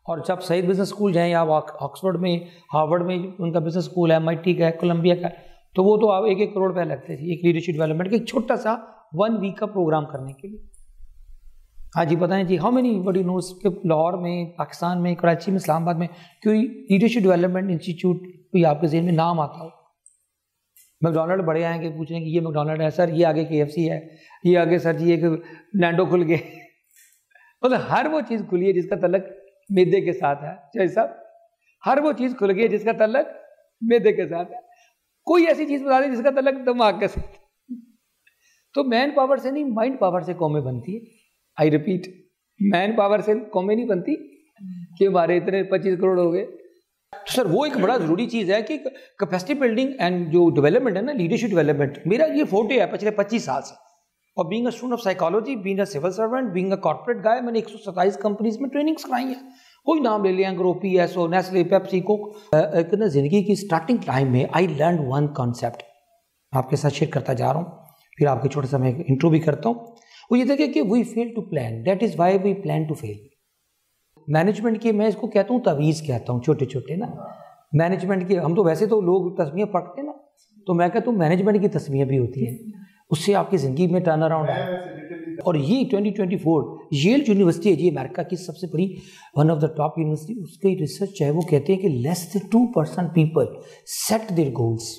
और जब सही बिजनेस स्कूल जाएँ, या ऑक्सफोर्ड में, हार्वर्ड में उनका बिजनेस स्कूल है, MIT का है, कोलंबिया का है, तो वो तो आप 1-1 करोड़ रुपये लगते थे एक लीडरशिप डेवलपमेंट के छोटा सा 1 वीक का प्रोग्राम करने के लिए। हाँ जी, बताएं जी, हाउ मेनी बडी नोज के लाहौर में, पाकिस्तान में, कराची में, इस्लामाबाद में कोई लीडरशिप डेवलपमेंट इंस्टीट्यूट कोई आपके ज़हन में नाम आता हो? मैकडॉनल्ड बड़े आएंगे पूछने कि ये मैकडॉनल्ड है सर, ये आगे KFC है, ये आगे सर जी एक नैंडो खुल गए मतलब हर वो चीज़ खुली है जिसका तल्लक मैदे के साथ है। चाहे साहब, हर वो चीज़ खुल गई है जिसका तल्लक मैदे के साथ है। कोई ऐसी चीज़ बता दे जिसका तल्लक दिमाग के साथ। तो मैन पावर से नहीं, माइंड पावर से कौमें बनती है। आई रिपीट, मैन पावर से कौमें नहीं बनती कि हमारे इतने 25 करोड़ हो गए। तो सर वो एक बड़ा ज़रूरी चीज़ है कि कैपेसिटी बिल्डिंग एंड जो डेवलपमेंट है ना, लीडरशिप डेवलपमेंट, मेरा ये फोटे है पिछले 25 साल से। और being a student of psychology, being a civil servant, being a corporate guy, मैंने 127 कंपनीज में ट्रेनिंग्स कराई है। कोई नाम ले लिया, ग्रो, PSO, नेस्ले, पेप्सी, कोक। ज़िंदगी की स्टार्टिंग टाइम में आई लर्न वन कॉन्सेप्ट, आपके साथ शेयर करता जा रहा हूँ, फिर आपके छोटे सा मैं इंट्रो भी करता हूँ। वो ये देखिए कि we fail to plan, that is why we plan to fail. Management के मैं इसको कहता हूँ तवीज़ कहता हूँ, छोटे छोटे ना मैनेजमेंट के। हम तो वैसे तो लोग तस्वीरें पढ़ते हैं ना, तो मैं कहता हूँ मैनेजमेंट की तस्वीरें भी होती हैं, उससे आपकी ज़िंदगी में टर्न अराउंड है। और ये 2024 येल यूनिवर्सिटी है जी, अमेरिका की सबसे बड़ी, one of the top university, उसकी रिसर्च है, वो कहते हैं कि less than 2% people set their goals,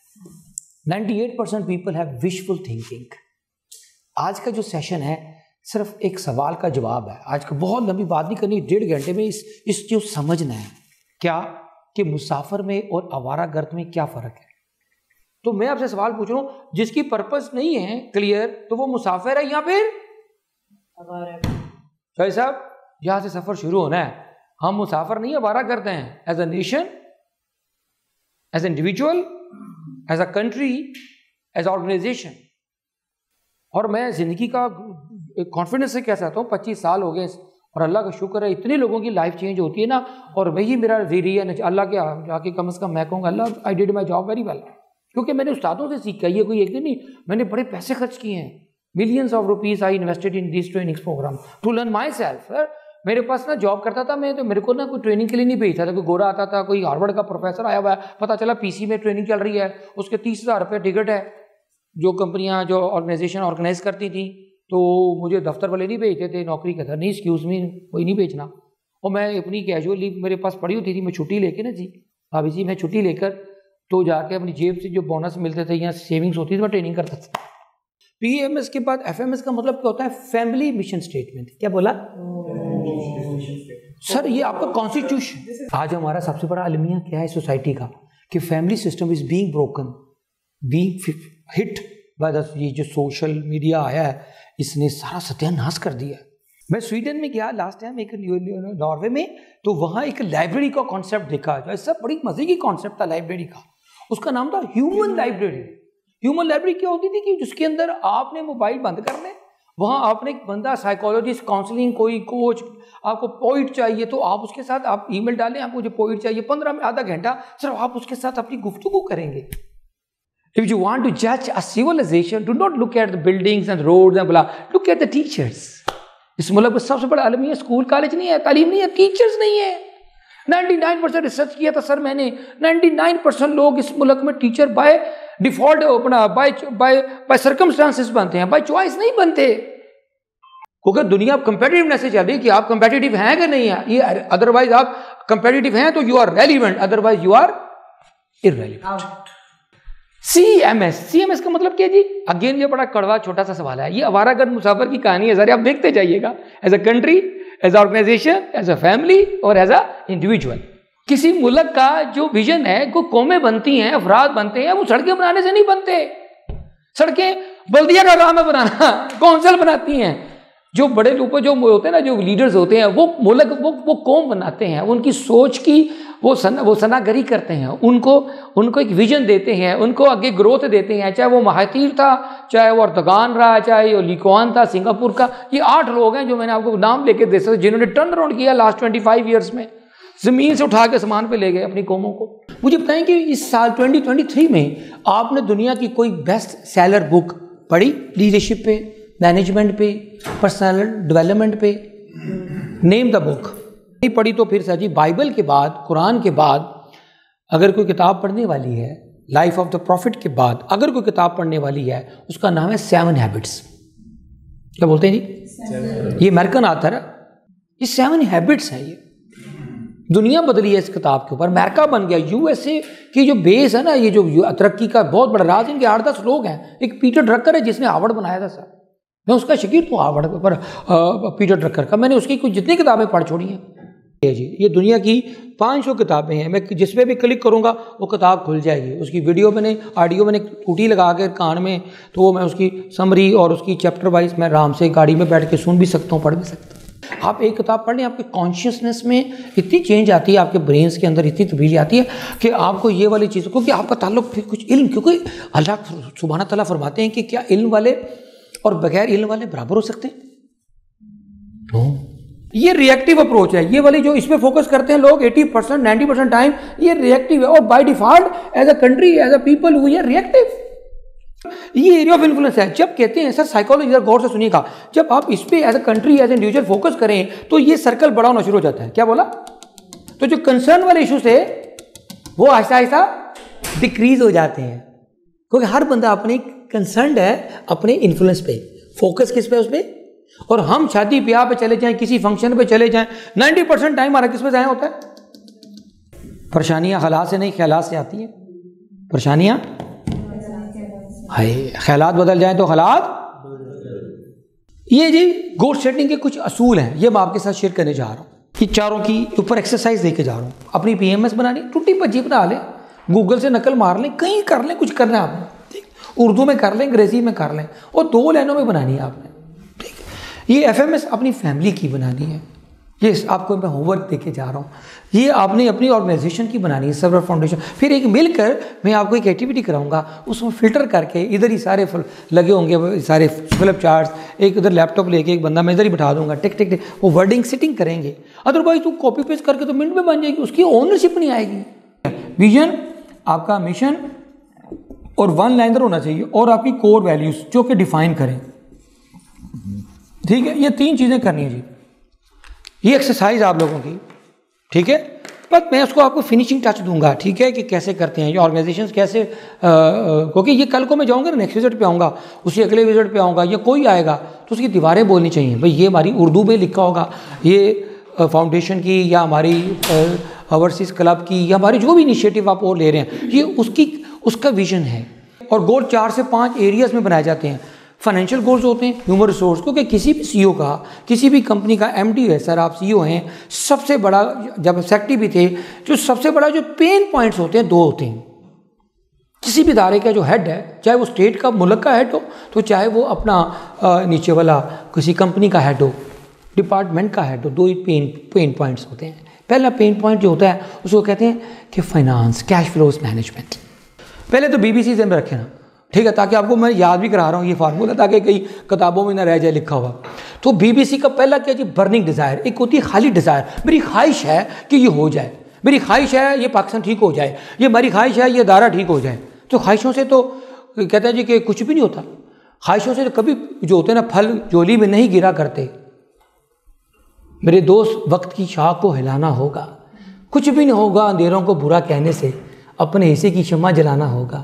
98% people have wishful thinking. आज का जो सेशन है सिर्फ एक सवाल का जवाब है। आज का बहुत लंबी बात नहीं करनी, 1.5 घंटे में इस जो समझना है क्या कि मुसाफिर में और आवारागर्द में क्या फ़र्क है। तो मैं आपसे सवाल पूछ रहा हूँ, जिसकी पर्पस नहीं है क्लियर, तो वो मुसाफिर है या फिर भाई साहब, यहाँ से सफ़र शुरू होना है। हम मुसाफिर नहीं, आवारागर्द हैं, as a nation, as individual, as a country, as organisation. और मैं ज़िंदगी का कॉन्फिडेंस से कह सकता हूँ, 25 साल हो गए और अल्लाह का शुक्र है, इतने लोगों की लाइफ चेंज होती है ना। और वही मेरा ज़रिया अल्लाह के जाके कम से कम मैं कहूँगा अल्लाह, I did my job very well, क्योंकि मैंने उस्तादों से सीखा। ये कोई एक दिन नहीं, मैंने बड़े पैसे खर्च किए हैं, millions of rupees I invested in this trainings program to learn myself. मेरे पास ना जॉब करता था मैं, तो मेरे को ना कोई ट्रेनिंग के लिए नहीं भेजता था। कोई गोरा आता था, कोई हार्वर्ड का प्रोफेसर आया हुआ है, पता चला PC में ट्रेनिंग चल रही है, उसके 30,000 रुपये टिकट है। जो कंपनियां, जो ऑर्गेनाइजेशन ऑर्गेनाइज करती थी, तो मुझे दफ्तर वाले नहीं भेजते थे, नौकरी का था नहीं, एक्सक्यूज़ मी, कोई नहीं भेजना। और मैं अपनी कैजुअल लीव मेरे पास पड़ी होती थी, मैं छुट्टी लेके ना जी, भाभी जी, मैं छुट्टी लेकर तो जाके अपनी जेब से जो बोनस मिलते थे या सेविंग्स होती थी, मैं ट्रेनिंग करता था। PMS के बाद FMS का मतलब क्या होता है? Family mission statement. क्या बोला सर? ये आपका कॉन्स्टिट्यूशन। आज हमारा सबसे बड़ा अलमिया क्या है सोसाइटी का, कि family system is being broken, being hit by the, ये जो सोशल मीडिया आया है, इसने सारा सत्यानाश कर दिया। मैं स्वीडन में गया लास्ट टाइम, एक नॉर्वे में, तो वहाँ एक लाइब्रेरी का कॉन्सेप्ट देखा, जो ऐसा बड़ी मजे की कॉन्सेप्ट था लाइब्रेरी का। उसका नाम था ह्यूमन लाइब्रेरी। ह्यूमन लाइब्रेरी क्या होती थी कि जिसके अंदर आपने मोबाइल बंद करने, वहाँ आपने एक बंदा, साइकोलॉजिस्ट, काउंसलिंग, कोई कोच, आपको पोइट चाहिए तो आप उसके साथ आप ईमेल डालें, आपको जो पोइट चाहिए 15 में आधा घंटा सिर्फ आप उसके साथ अपनी गुफ्तगू करेंगे। If you want to judge a civilization, do not look at the buildings and roads and blah, look at the teachers. इस मुल्क में सबसे बड़ा आलमी है, स्कूल कॉलेज नहीं है, तालीम नहीं है, टीचर्स नहीं है। 99% रिसर्च किया था सर मैंने, 99% लोग इस मुल्क में टीचर बाय डिफॉल्ट, अपना बाय सर्कमस्टांसेस बनते हैं, बाय चॉइस नहीं बनते। क्योंकि दुनिया कंपेटिटिवनेस से चल रही है कि आप कंपेटिटिव हैं कि नहीं है। ये अदरवाइज आप कंपेटिटिव हैं तो you are relevant, otherwise you are irrelevant. CMS का मतलब क्या जी? अगेन ये बड़ा कड़वा छोटा सा सवाल है। ये आवारागर्द मुसाफिर की कहानी है सारी, आप देखते जाइएगा। As a country, as a organisation, as a family और एज अ इंडिविजुअल। किसी मुल्क का जो विजन है, को कौमें बनती हैं, अफराद बनते हैं, वो सड़कें बनाने से नहीं बनते। सड़कें बल्दिया का काम है बनाना, कौंसिल बनाती हैं। जो बड़े लोग जो होते हैं ना, जो लीडर्स होते हैं, वो मुल्क वो कौम बनाते हैं, उनकी सोच की वो सनागरी करते हैं, उनको एक विजन देते हैं, उनको आगे ग्रोथ देते हैं। चाहे वो महातीर था, चाहे वो अर्दगान रहा, चाहे वो लीक्वान था सिंगापुर का। ये 8 लोग हैं जो मैंने आपको नाम लेके दे सकता, जिन्होंने टर्न अराउंड किया लास्ट 25 ईयर्स में, ज़मीन से उठा के सामान पे ले गए अपनी कौमों को। मुझे बताएं कि इस साल 2023 में आपने दुनिया की कोई बेस्ट सेलर बुक पढ़ी? लीडरशिप पे, मैनेजमेंट पे, पर्सनल डेवलपमेंट पे? Name the book. नहीं पढ़ी तो फिर सर जी बाइबल के बाद, कुरान के बाद अगर कोई किताब पढ़ने वाली है, लाइफ ऑफ द प्रॉफिट के बाद अगर कोई किताब पढ़ने वाली है, उसका नाम है 7 हैबिट्स। क्या बोलते हैं जी? ये अमेरिकन आथर है, ये 7 हैबिट्स है। ये दुनिया बदली है इस किताब के ऊपर, अमेरिका बन गया। यूएसए की जो बेस है ना, ये जो तरक्की का बहुत बड़ा राज, इनके 8-10 लोग हैं। एक पीटर ड्रकर है जिसने हार्वर्ड बनाया था सर, मैं उसका शकीर हूँ हार्वर्ड पर, पीटर ड्रकर का। मैंने उसकी कुछ जितनी किताबें पढ़ छोड़ी हैं जी। ये दुनिया की 500 किताबें हैं, मैं जिस पे भी क्लिक करूँगा वो किताब खुल जाएगी। उसकी वीडियो मैंने, ऑडियो मैंने टूटी लगा के कान में, तो वो मैं उसकी समरी और उसकी चैप्टर वाइज मैं आराम से गाड़ी में बैठ के सुन भी सकता हूँ, पढ़ भी सकता हूँ। आप एक किताब पढ़ लें, आपके कॉन्शियसनेस में इतनी चेंज आती है, आपके ब्रेन्स के अंदर इतनी तब्दीली आती है कि आपको ये वाली चीज़, क्योंकि आपका ताल्लुक फिर कुछ इल्म, क्योंकि अल्लाह सुब्हाना तआला फरमाते हैं कि क्या इल्म वाले और बगैर इल्म वाले बराबर हो सकते हैं? ये रिएक्टिव अप्रोच है। ये वाली जो इसमें फोकस करते हैं लोग 80% 90% टाइम, ये रिएक्टिव है। और by default as a country, as a people, we are reactive. ये एरिया ऑफ इन्फ्लुएंस है। जब कहते हैं सर साइकोलॉजी, जरा गौर से सुनिएगा, जब आप इस पे as a country, as a individual focus करें तो ये सर्कल बड़ा होना शुरू हो जाता है। क्या बोला? तो जो कंसर्न वाले इशू थे वो आहिस्ता आहिस्ता डिक्रीज हो जाते हैं, क्योंकि हर बंदा अपने कंसर्न है अपने इन्फ्लुएंस पे, फोकस किस पे? उस पे। और हम शादी ब्याह पे चले जाएं, किसी फंक्शन पे चले जाएं, 90% टाइम हमारा किस पे जाया होता है? परेशानियां हालात से नहीं, ख्यालात से आती हैं। परेशानियां हाय, ख्यालात बदल जाएं तो हालात। ये जी गोल सेटिंग के कुछ असूल हैं, ये मैं आपके साथ शेयर करने जा रहा हूँ। ये चारों की ऊपर एक्सरसाइज लेके जा रहा हूँ। अपनी PMS बनानी, टूटी भज्जी बना लें, गूगल से नकल मार लें, कहीं कर लें, कुछ करना है आपने, उर्दू में कर लें, अंग्रेजी में कर लें, और 2 लाइनों में बनानी है आपने। ये FMS अपनी फैमिली की बनानी है। ये आपको मैं होमवर्क देके जा रहा हूँ। ये आपने अपनी ऑर्गेनाइजेशन की बनानी है, सर्वर फाउंडेशन। फिर एक मिलकर मैं आपको एक एक्टिविटी कराऊंगा, उसमें फिल्टर करके इधर ही सारे लगे होंगे, सारे फ्लिप चार्ट्स, एक इधर लैपटॉप लेके एक बंदा मैं इधर ही बिठा दूंगा, टिक टिक टिक, वो वर्डिंग सिटिंग करेंगे। अदरवाइज तो कॉपी पेस्ट करके तो मिनट में बन जाएगी, उसकी ओनरशिप नहीं आएगी। विजन, आपका मिशन और 1 लाइनर होना चाहिए, और आपकी कोर वैल्यूज जो कि डिफाइन करें। ठीक है, ये 3 चीज़ें करनी है जी। ये एक्सरसाइज आप लोगों की, ठीक है। बट मैं उसको आपको फिनिशिंग टच दूंगा, ठीक है, कि कैसे करते हैं ये ऑर्गेनाइजेशंस, कैसे, क्योंकि ये कल को मैं जाऊंगा ना, नेक्स्ट विजिट पे आऊँगा, उसी अगले विजिट पे आऊँगा, या कोई आएगा तो उसकी दीवारें बोलनी चाहिए भाई, ये हमारी उर्दू में लिखा होगा, ये फाउंडेशन की या हमारी ओवरसीज क्लब की या हमारी जो भी इनिशिएटिव आप और ले रहे हैं, ये उसका विजन है। और गोल 4 से 5 एरियाज में बनाए जाते हैं। फाइनेंशियल गोल्स होते हैं, ह्यूमन रिसोर्स, क्योंकि किसी भी CEO का, किसी भी कंपनी का MD है सर, आप CEO हैं, सबसे बड़ा, जब सेक्रेटरी भी थे, जो सबसे बड़ा जो पेन पॉइंट्स होते हैं 2 होते हैं। किसी भी इदारे का जो हेड है, चाहे वो स्टेट का, मुल्क का हेड हो, तो चाहे वो अपना नीचे वाला किसी कंपनी का हेड हो, डिपार्टमेंट का हेड हो, 2 ही पेन पॉइंट्स होते हैं। पहला पेन पॉइंट जो होता है उसको कहते हैं कि फाइनेंस, कैश फ्लोज मैनेजमेंट। पहले तो BBC से में रखें ना, ठीक है, ताकि आपको मैं याद भी करा रहा हूँ ये फार्मूला, ताकि कई किताबों में ना रह जाए लिखा हुआ। तो BBC का पहला क्या जी? Burning desire. एक होती है खाली डिज़ायर, मेरी ख्वाहिश है कि ये हो जाए, मेरी ख्वाहिश है ये पाकिस्तान ठीक हो जाए, ये हमारी ख्वाहिश है ये अदारा ठीक हो जाए। तो ख्वाहिशों से तो कहते हैं जी कि कुछ भी नहीं होता। ख्वाहिशों से तो कभी जो होते हैं ना, फल झोली में नहीं गिरा करते। मेरे दोस्त, वक्त की शाख को हिलाना होगा, कुछ भी नहीं होगा अंधेरों को बुरा कहने से, अपने हिस्से की शम्मा जलाना होगा।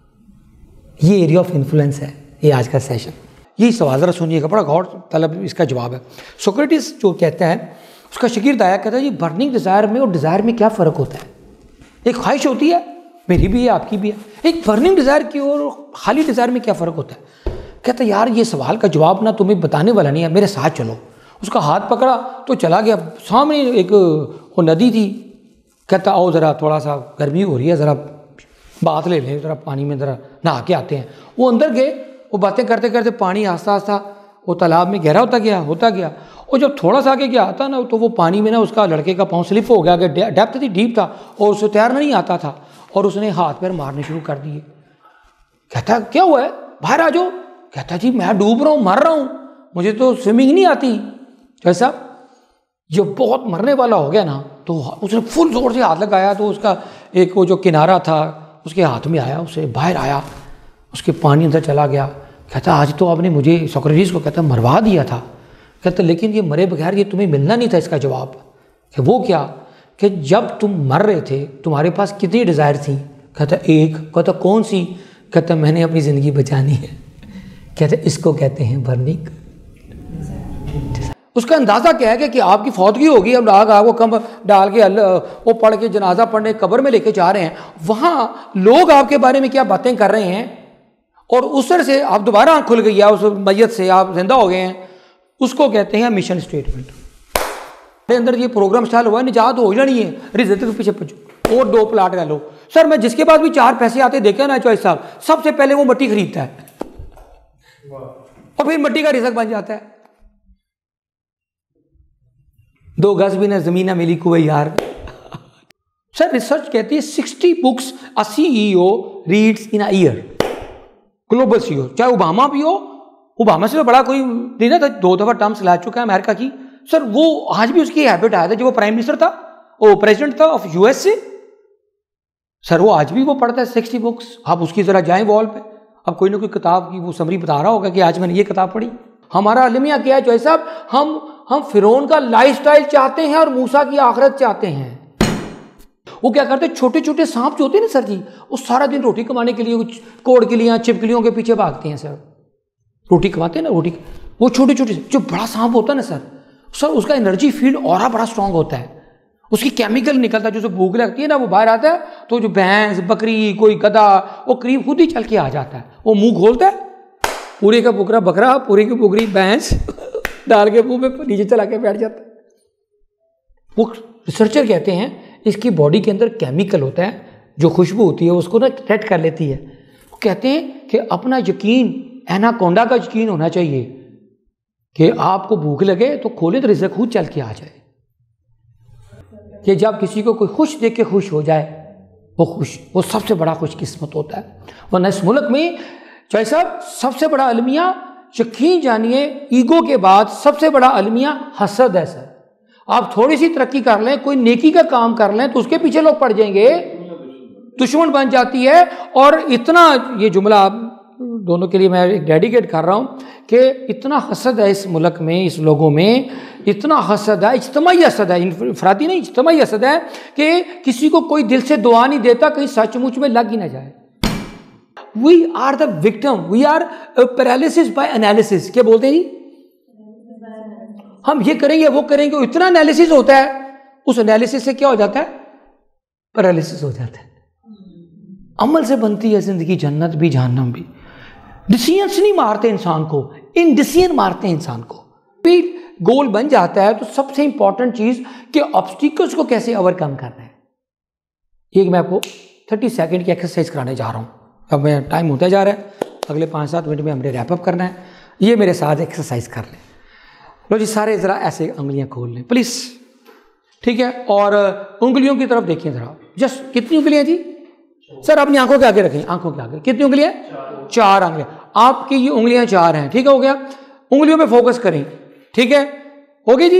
ये एरिया ऑफ इन्फ्लुएंस है ये आज का सेशन। यही सवाल ज़रा सुनिएगा, बड़ा गौर तलब इसका जवाब है। सोक्रेटिस जो कहता है, उसका शागिर्द आया, कहता है जी बर्निंग डिज़ायर में और डिज़ायर में क्या फ़र्क होता है? एक ख्वाहिश होती है, मेरी भी है, आपकी भी है, एक बर्निंग डिज़ायर की और खाली डिज़ायर में क्या फ़र्क होता है? कहता है यार ये सवाल का जवाब ना तुम्हें बताने वाला नहीं है, मेरे साथ चलो। उसका हाथ पकड़ा तो चला गया, सामने एक वो नदी थी। कहता आओ ज़रा, थोड़ा सा गर्मी हो रही है, ज़रा बात ले लें, ज़रा पानी में ज़रा नहा के आते हैं। वो अंदर गए, वो बातें करते करते पानी आस्ता आस्ता वो तालाब में गहरा होता गया। और जब थोड़ा सा आगे गया आता ना, तो वो पानी में ना उसका लड़के का पाँव स्लिप हो गया, डेप्थ थी, डीप था, और उसे तैरना नहीं आता था, और उसने हाथ पैर मारने शुरू कर दिए। कहता क्या हुआ है, बाहर आ जाओ। कहता जी मैं डूब रहा हूँ, मर रहा हूँ, मुझे तो स्विमिंग नहीं आती। कैसा जब बहुत मरने वाला हो गया ना, तो उसने फुल जोर से हाथ लगाया, तो उसका एक वो जो किनारा था उसके हाथ में आया, उसे बाहर आया, उसके पानी अंदर चला गया। कहता आज तो आपने मुझे, सोक्रेटिस को कहता मरवा दिया था। कहता लेकिन ये मरे बगैर ये तुम्हें मिलना नहीं था इसका जवाब। कि वो क्या, कि जब तुम मर रहे थे तुम्हारे पास कितनी डिज़ायर थी? कहता एक। कहता कौन सी? कहता मैंने अपनी ज़िंदगी बचानी है। कहते इसको कहते हैं बर्निंग। उसका अंदाज़ा क्या है कि आपकी फौतगी होगी, अब आग आपको कम डाल के वो पढ़ के जनाजा पढ़ने कब्र में लेके जा रहे हैं, वहाँ लोग आपके बारे में क्या बातें कर रहे हैं, और उसर से आप दोबारा आँख खुल गई है, उस मैयत से आप जिंदा हो गए हैं, उसको कहते हैं मिशन स्टेटमेंट। मेरे अंदर ये प्रोग्राम स्टार्ट हुआ है, निजात हो जानी है, रिजल्ट के पीछे पहुँचो और 2 प्लाट ले लो। सर मैं जिसके पास भी 4 पैसे आते देखे ना चॉइस साहब, सबसे पहले वो मिट्टी खरीदता है और फिर मिट्टी का रिजक बन जाता है। 2 गज भी ना जमीन ना मिली कोई यार। सर रिसर्च कहती है 60 books a CEO reads in a year. Global CEO, चाहे ओबामा भी हो, ओबामा से तो बड़ा कोई नहीं ना था, 2 दफा टर्म्स ला चुका है अमेरिका की। सर वो आज भी उसकी हैबिट आया था, जब वो प्राइम मिनिस्टर था, वो प्रेसिडेंट था ऑफ US से, सर वो आज भी वो पढ़ता है 60 बुक्स। आप उसकी जरा जाएं वॉल पे, अब कोई ना कोई किताब की वो समरी बता रहा होगा कि आज मैंने ये किताब पढ़ी। हमारा अलमिया क्या है जो है साहब, हम फिरौन का लाइफस्टाइल चाहते हैं और मूसा की आखिरत चाहते हैं। वो क्या करते हैं, छोटे छोटे सांप जो होते हैं ना सर जी, वो सारा दिन रोटी कमाने के लिए कोड़ के लिए छिपकलियों के पीछे भागते हैं सर। रोटी कमाते हैं ना, रोटी, वो छोटे छोटे जो बड़ा सांप होता है ना सर उसका एनर्जी फील्ड और बड़ा स्ट्रांग होता है, उसकी केमिकल निकलता है, जो भूख लगती है ना वो बाहर आता है, तो जो भैंस बकरी कोई गधा वो करीब खुद ही चल के आ जाता है, वो मुंह खोलता है, पूरे का बुकरा बकरा पूरी की बुकरी भैंस डाल के मुंह में नीचे चला के बैठ जाता है। वो रिसर्चर कहते हैं इसकी बॉडी के अंदर केमिकल होता है, जो खुशबू होती है उसको ना ट्रैट कर लेती है। वो कहते हैं कि अपना यकीन, एनाकोंडा का यकीन होना चाहिए कि आपको भूख लगे तो खोले तो रिज़्क खुद चल के आ जाए। कि जब किसी को कोई खुश देख के खुश हो जाए, वो सबसे बड़ा खुशकिस्मत होता है। वरना इस मुल्क में चाहे साहब सबसे बड़ा अलमिया, यकीन जानिए ईगो के बाद सबसे बड़ा अलमिया हसद है सर। आप थोड़ी सी तरक्की कर लें, कोई नेकी का काम कर लें तो उसके पीछे लोग पड़ जाएंगे, दुश्मन बन जाती है। और इतना, ये जुमला आप दोनों के लिए मैं एक डेडिकेट कर रहा हूँ कि इतना हसद है इस मुल्क में, इस लोगों में इतना हसद है, इज्तिमाई हसद है, इनफरादी नहीं, इज्तिमाई हसद है कि किसी को कोई दिल से दुआ नहीं देता कहीं सचमुच में लग ही ना जाए। We are the victim, we are paralysis by analysis. क्या बोलते हैं जी, हम ये करेंगे वो करेंगे, इतना एनालिसिस होता है, उस एनालिसिस से क्या हो जाता है, पैरालिसिस हो जाता है। अमल से बनती है जिंदगी, जन्नत भी जहन्नम भी। डिसीजंस नहीं मारते इंसान को, इनडिसीजन मारते हैं इंसान को। भी गोल बन जाता है तो सबसे इंपॉर्टेंट चीज कि ऑब्स्टिकल्स को कैसे ओवरकम करना है। एक मैं आपको 30 सेकंड की एक्सरसाइज कराने जा रहा हूं। अब मैं टाइम होता जा रहा है, अगले 5-7 मिनट में हमने रैप अप करना है। ये मेरे साथ एक्सरसाइज कर लें। लो जी, सारे ज़रा ऐसे उंगलियां खोल लें प्लीज़, ठीक है। और उंगलियों की तरफ देखिए ज़रा, जस्ट कितनी उंगलियां जी सर, अपनी आंखों के आगे रखें, आंखों के आगे कितनी उंगलियां, 4 उंगलियां। आपकी ये उंगलियां 4 हैं, ठीक है, हो गया। उंगलियों पे फोकस करें, ठीक है, हो गई जी।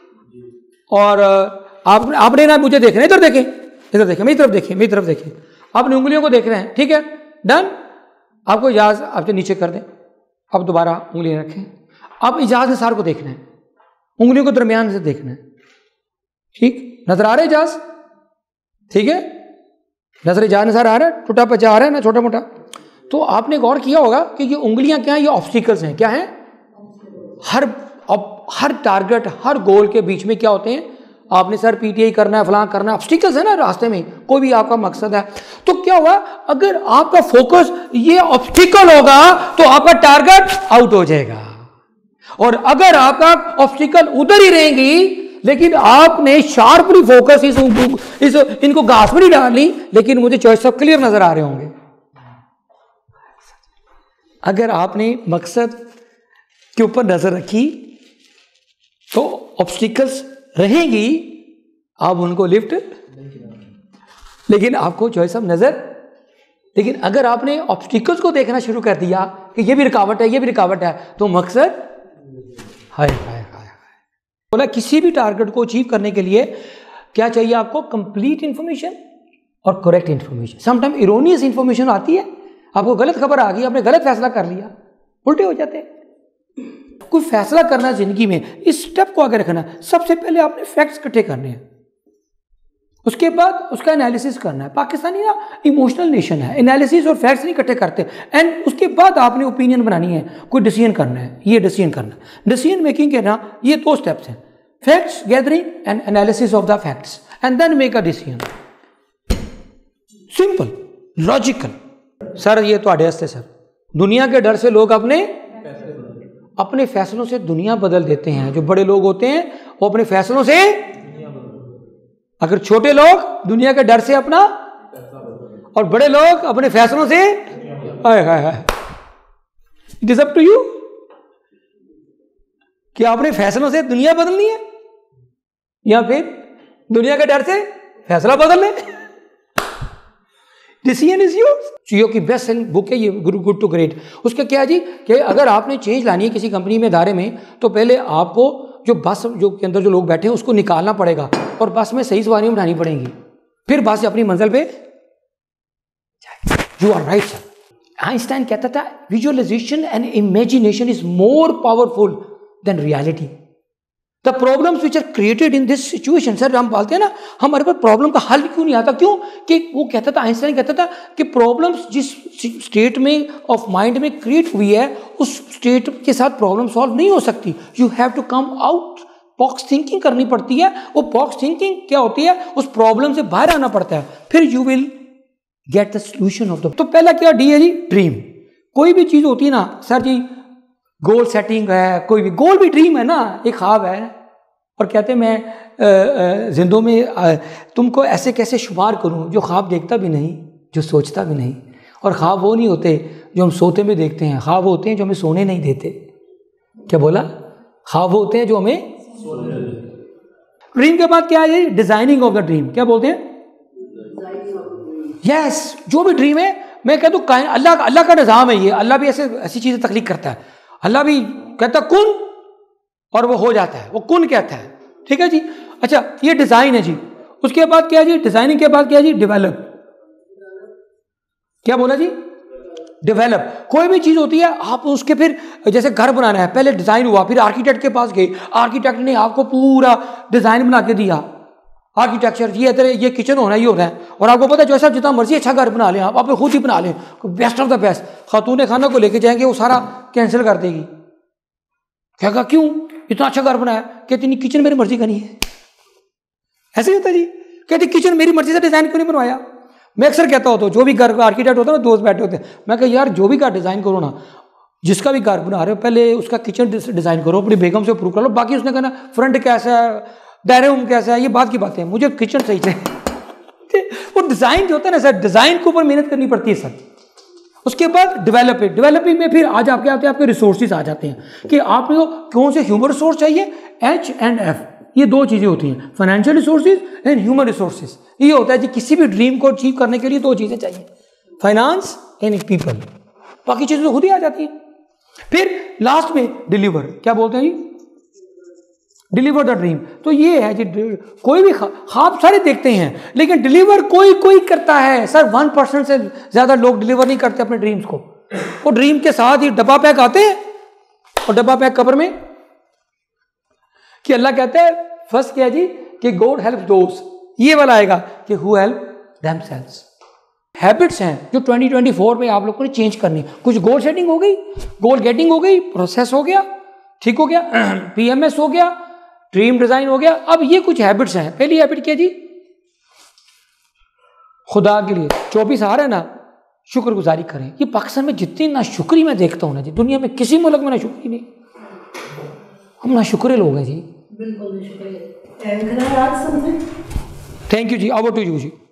और आपने ना मुझे देखना, इधर देखें, इधर देखें, मेरी तरफ देखें, मेरी तरफ देखें, अपनी उंगलियों को देख रहे हैं, ठीक है, डन। आपको इजाज़ आपके नीचे कर दें, अब दोबारा उंगलियां रखें। अब इजाज़ निसार को देखना है, उंगलियों को दरमियान से देखना है, ठीक, नजर आ रहा है इजाज़, ठीक है, नजर इजाज़ निसार आ रहा है, टूटा पचा आ रहा है ना, छोटा मोटा। तो आपने गौर किया होगा कि ये उंगलियां क्या हैं, ये ऑब्स्टिकल्स हैं। क्या हैं, हर टारगेट, हर गोल के बीच में क्या होते हैं, आपने सर PTI करना है, फलां करना है, ऑब्स्टिकल्स है ना रास्ते में, कोई भी आपका मकसद है। तो क्या हुआ, अगर आपका फोकस ये ऑब्स्टिकल होगा तो आपका टारगेट आउट हो जाएगा। और अगर आपका ऑब्स्टिकल उधर ही रहेंगी, लेकिन आपने शार्पली फोकस इस इनको घास में नहीं डालनी, लेकिन मुझे चॉइस सब क्लियर नजर आ रहे होंगे। अगर आपने मकसद के ऊपर नजर रखी तो ऑब्स्टिकल्स रहेंगी, आप उनको लिफ्ट, लेकिन आपको चॉइस ऑफ नजर। लेकिन अगर आपने ऑब्स्टिकल्स को देखना शुरू कर दिया कि ये भी रुकावट है, ये भी रुकावट है, तो मकसद हाय हाय हाय। बोला किसी भी टारगेट को अचीव करने के लिए क्या चाहिए आपको, कंप्लीट इंफॉर्मेशन और correct information. Sometime erroneous information आती है, आपको गलत खबर आ गई, आपने गलत फैसला कर लिया, उल्टे हो जाते हैं। कोई फैसला करना जिंदगी में, इस स्टेप को आगे रखना, सबसे पहले आपने फैक्ट्स इकट्ठे करने हैं, उसके बाद उसका एनालिसिस करना है। पाकिस्तानी ना इमोशनल नेशन है, एनालिसिस और फैक्ट्स नहीं इकट्ठे करते, एंड उसके बाद आपने ओपिनियन बनानी है, कोई डिसीजन करना है, ये डिसीजन करना। डिसीजन मेकिंग के ना ये 2 स्टेप्स हैं, facts gathering and analysis of the facts and then make a decision. Simple, logical. Sir ये तो वास्ते सर, दुनिया के डर से लोग अपने फैसलों से दुनिया बदल देते हैं। जो बड़े लोग होते हैं वो अपने फैसलों से, अगर छोटे लोग दुनिया के डर से अपना, और बड़े लोग अपने फैसलों से, it is up to you कि आपने फैसलों से दुनिया बदलनी है या फिर दुनिया के डर से फैसला बदल ले। Decision is yours. जियो की बेस्ट सेलिंग बुक है ये, गुड टू ग्रेट। उसका क्या है जी कि अगर आपने चेंज लानी है किसी कंपनी में, इदारे में, तो पहले आपको जो बस जो के अंदर जो लोग बैठे हैं उसको निकालना पड़ेगा और बस में सही सवारियां उठानी पड़ेंगी, फिर बस अपनी मंजिल पे। You are right sir. Einstein कहता था visualisation and imagination is more powerful than reality. The problems which are created in this situation, sir हम बोलते हैं ना हमारे पास प्रॉब्लम का हल क्यों नहीं आता, क्यों कि वो कहता था, आइंस्टाइन कहता था कि प्रॉब्लम्स जिस स्टेट में ऑफ माइंड में क्रिएट हुई है उस स्टेट के साथ प्रॉब्लम सॉल्व नहीं हो सकती। You have to come out, box thinking करनी पड़ती है। वो बॉक्स थिंकिंग क्या होती है, उस प्रॉब्लम से बाहर आना पड़ता है, फिर you will get the solution of the. तो पहला क्या डी है जी, ड्रीम। कोई भी चीज होती है ना सर जी, गोल सेटिंग है, कोई भी गोल भी ड्रीम है ना, एक ख्वाब है। और कहते हैं मैं जिंदों में तुमको ऐसे कैसे शुमार करूं जो ख्वाब देखता भी नहीं, जो सोचता भी नहीं। और ख्वाब वो नहीं होते जो हम सोते में देखते हैं, ख्वाब होते हैं जो हमें सोने नहीं देते। क्या बोला? ख्वाब होते हैं जो हमें ड्रीम के बाद क्या है, डिजाइनिंग ऑफ द ड्रीम। क्या बोलते हैं? यस, जो भी ड्रीम है, मैं कहता हूँ अल्लाह का निज़ाम है ये। अल्लाह भी ऐसी चीजें तख्लीक करता है। अल्लाह भी कहता कुन और वो हो जाता है, वो कुन कहता है। ठीक है जी। अच्छा, ये डिजाइन है जी। उसके बाद क्या है जी, डिजाइनिंग के बाद क्या है जी, डेवलप। क्या बोला जी? डेवलप। कोई भी चीज होती है आप उसके फिर, जैसे घर बनाना है, पहले डिजाइन हुआ, फिर आर्किटेक्ट के पास गए, आर्किटेक्ट ने आपको पूरा डिजाइन बना के दिया। आर्किटेक्चर ये किचन होना, ये होना है, और आपको पता है जैसा जितना मर्जी अच्छा घर बना लें आप खुद ही बना लें, बेस्ट ऑफ द बेस्ट। खातून खाना को लेके जाएंगे, वो सारा कैंसिल कर देगी। क्या कहा, क्यों इतना अच्छा घर बनाया? कहती नहीं, किचन मेरी मर्जी का नहीं है। ऐसे ही होता है जी। कहती किचन मेरी मर्जी से डिजाइन क्यों नहीं बनवाया? मैं अक्सर कहता होता हूँ, जो भी घर आर्किटेक्ट होता है ना, दोस्त बैठे होते हैं, मैं कहा यार जो भी घर डिजाइन करो ना, जिसका भी घर बना रहे हो, पहले उसका किचन डिजाइन करो, अपनी बेगम से अप्रूव कर लो। बाकी उसने कहना फ्रंट कैसा है, डायरे रूम कैसा है, ये बात की बातें हैं, मुझे किचन सही चाहिए। वो डिजाइन जो होता है ना सर, डिजाइन के ऊपर मेहनत करनी पड़ती है सर। उसके बाद डेवलपिंग में फिर आज आपके आते हैं, आपके रिसोर्सेज आ जाते हैं कि आपको कौन से ह्यूमन रिसोर्स चाहिए, H&F, ये 2 चीजें होती हैं, financial resources and human resources. ये होता है जी, किसी भी ड्रीम को अचीव करने के लिए 2 चीजें चाहिए, फाइनेंस एंड पीपल। बाकी चीजें तो खुद ही आ जाती हैं। फिर लास्ट में डिलीवर। क्या बोलते हैं जी? Deliver the dream. तो ये है जी, कोई भी ख्वाब सारे देखते हैं, लेकिन डिलीवर कोई करता है सर। 1% से ज्यादा लोग डिलीवर नहीं करते अपने ड्रीम्स को। वो ड्रीम के साथ ही डब्बा पैक आते हैं, और डब्बा पैक कब्र में। कि अल्लाह कहता है फर्स्ट क्या जी, कि गॉड हेल्प दोस, ये वाला आएगा कि हु हेल्प देमसेल्व्स। हैबिट्स हैं जो 2024 में आप लोगों ने चेंज करनी। कुछ गोल सेटिंग हो गई, गोल गेटिंग हो गई, प्रोसेस हो गया, ठीक हो गया, PMS हो गया, ड्रीम डिजाइन हो गया। अब ये कुछ हैबिट्स हैं। पहली हैबिट क्या जी, खुदा के लिए 24 आ रहा है ना, शुक्रगुजारी करें। ये पाकिस्तान में जितनी ना शुक्री मैं देखता हूं ना जी, दुनिया में किसी मुल्क में ना शुक्री नहीं, हम ना शुक्रे लोग हैं जी। बिल्कुल शुक्रिया। थैंक यू जी, ओवर टू यू जी।